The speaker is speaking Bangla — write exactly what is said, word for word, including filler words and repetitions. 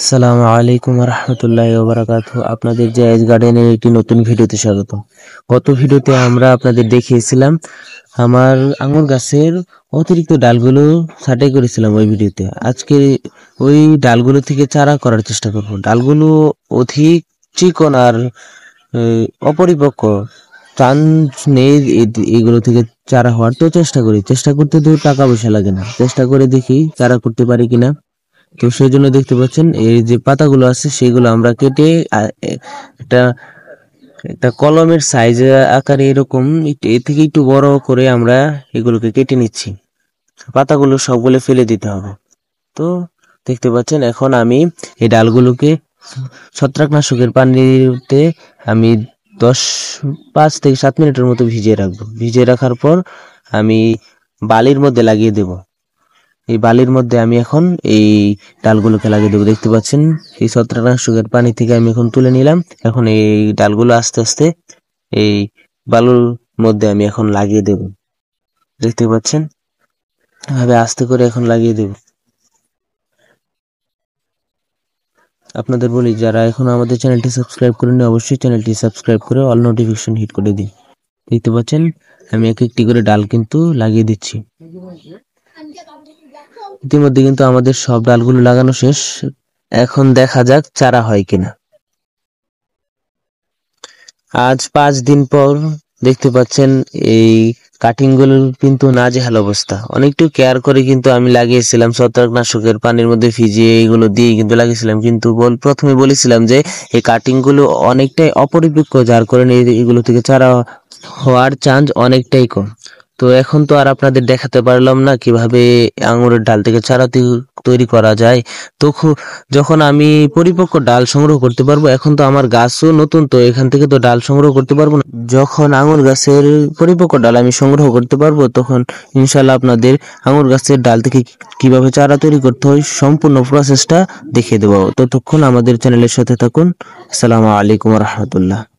আসসালামু আলাইকুম রহমতুল্লাহি ওয়া বারাকাতুহু। আপনাদের জায়েজ গার্ডেনের একটি নতুন ভিডিওতে স্বাগত। গত ভিডিওতে আমরা আপনাদের দেখিয়েছিলাম আমার আঙুর গাছের অতিরিক্ত ডালগুলো ছাঁটাই করেছিলাম ওই ভিডিওতে। আজকে ওই ডালগুলো থেকে চারা করার চেষ্টা করব। ডালগুলো অধিক চিকন আর আহ, অপরিপক্ক, চান্স নেই এ- এগুলো থেকে চারা হওয়ার। তো চেষ্টা করি, চেষ্টা করতে তো টাকা পয়সা লাগে না, চেষ্টা করে দেখি চারা করতে পারি কিনা। তো সেই জন্য দেখতে পাচ্ছেন এই যে পাতাগুলো আছে সেগুলো আমরা কেটে আ- এ- একটা একটা কলমের সাইজ আকারে এরকম একটু- এর থেকে একটু বড় করে আমরা এগুলোকে কেটে নিচ্ছি। পাতাগুলো সবগুলো ফেলে দিতে হবে। তো দেখতে পাচ্ছেন এখন আমি এই ডালগুলোকে ছত্রাকনাশকের পানিতে আমি দশ পাঁচ থেকে সাত মিনিটের মতো ভিজিয়ে রাখবো। ভিজিয়ে রাখার পর আমি বালির মধ্যে লাগিয়ে দেব। এই বালির মধ্যে আমি এখন এই ডালগুলোকে লাগিয়ে দেবো। দেখতে পাচ্ছেন এই ছত্রাকনাশকের পানি থেকে আমি এখন তুলে নিলাম। এখন এই ডালগুলো আস্তে আস্তে এই বালুর মধ্যে আমি এখন লাগিয়ে দেব। দেখতে পাচ্ছেন এভাবে আস্তে করে এখন লাগিয়ে দেব। আপনাদের বলি, যারা এখন আমাদের চ্যানেলটি সাবস্ক্রাইব করেনি অবশ্যই চ্যানেলটি সাবস্ক্রাইব করে অল নোটিফিকেশন হিট করে দিন। দেখতে পাচ্ছেন আমি এক একটি করে ডাল কিন্তু লাগিয়ে দিচ্ছি। ইতিমধ্যে কিন্তু আমাদের সব ডালগুলো লাগানো শেষ। এখন দেখা যাক চারা হয় কিনা। আজ পাঁচ দিন পর দেখতে পাচ্ছেন এই কাটিং গুলোর কিন্তু নাজেহাল অবস্থা। অনেকটু কেয়ার করে কিন্তু আমি লাগিয়েছিলাম, ছত্রাকনাশকের পানির মধ্যে ভিজিয়ে এগুলো দিয়ে কিন্তু লাগিয়েছিলাম। কিন্তু বল প্রথমে বলেছিলাম যে এই কাটিং গুলো অনেকটাই অপরিপক্ক, যার কারণে এই- এগুলো থেকে চারা হওয়ার চান্স অনেকটাই কম। তো এখন তো আর আপনাদের দেখাতে পারলাম না কিভাবে আঙুরের ডাল থেকে চারা তৈ- তৈরি করা যায়। তো খু- যখন আমি পরিপক্ক ডাল সংগ্রহ করতে পারবো, এখন তো আমার গাছও নতুন, তো এখান থেকে তো ডাল সংগ্রহ করতে পারবো না। যখন আঙুর গাছের পরিপক্ক ডাল আমি সংগ্রহ করতে পারবো, তখন ইনশাল্লাহ আপনাদের আঙুর গাছের ডাল থেকে কি- কিভাবে চারা তৈরি করতে হয় সম্পূর্ণ প্রসেসটা দেখিয়ে দেবো। ততক্ষণ আমাদের চ্যানেলের সাথে থাকুন। আসসালামু আলাইকুম রহমতুল্লাহ।